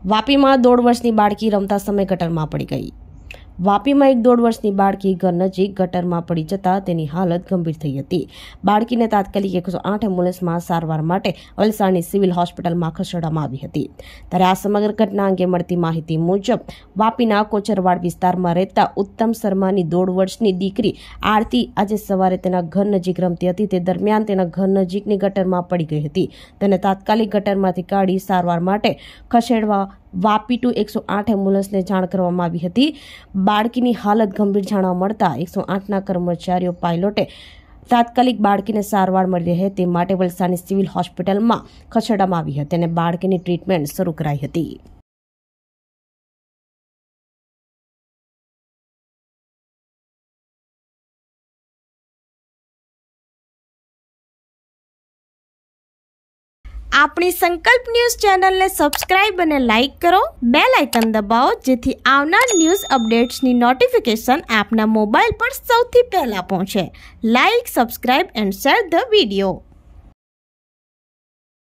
વાપીમાં 1.5 વર્ષની બાળકી રમતા સમયે ગટરમાં પડી ગઈ। વાપીમાં એક 1.5 વર્ષની બાળકી ઘર નજીક ગટરમાં પડી જતા તેની હાલત ગંભીર થઈ હતી। બાળકીને તાત્કાલિક 108 એમ્બ્યુલન્સમાં સારવાર માટે વલસાડની સિવિલ હોસ્પિટલમાં ખસેડવામાં આવી હતી। ત્યારે આ સમગ્ર ઘટના અંગે મળતી માહિતી મુજબ વાપીના કોચરવાડ વિસ્તારમાં રહેતા ઉત્તમ શર્માની 1.5 વર્ષની દીકરી આરતી આજે સવારે તેના ઘર નજીક રમતી હતી। તે દરમિયાન તેના ઘર નજીકની ગટરમાં પડી ગઈ હતી। તેને તાત્કાલિક ગટરમાંથી કાઢી સારવાર માટે ખસેડવા વાપી ટુ 108 એમ્બ્યુલન્સને જાણ કરવામાં આવી હતી। બાળકીની હાલત ગંભીર જાણવા મળતા 108ના કર્મચારીઓ પાયલોટે તાત્કાલિક બાળકીને સારવાર મળી રહે તે માટે વલસાડની સિવિલ હોસ્પિટલમાં ખસેડવામાં આવી હતી અને બાળકીની ટ્રીટમેન્ટ શરૂ કરાઈ હતી। આપણી સંકલ્પ ન્યૂઝ ચેનલને સબસ્ક્રાઇબ અને લાઇક કરો, બેલ આઇકન દબાવો જેથી આવનાર ન્યૂઝ અપડેટ્સની નોટિફિકેશન આપના મોબાઈલ પર સૌથી પહેલા પહોંચે। Like, subscribe and share the video.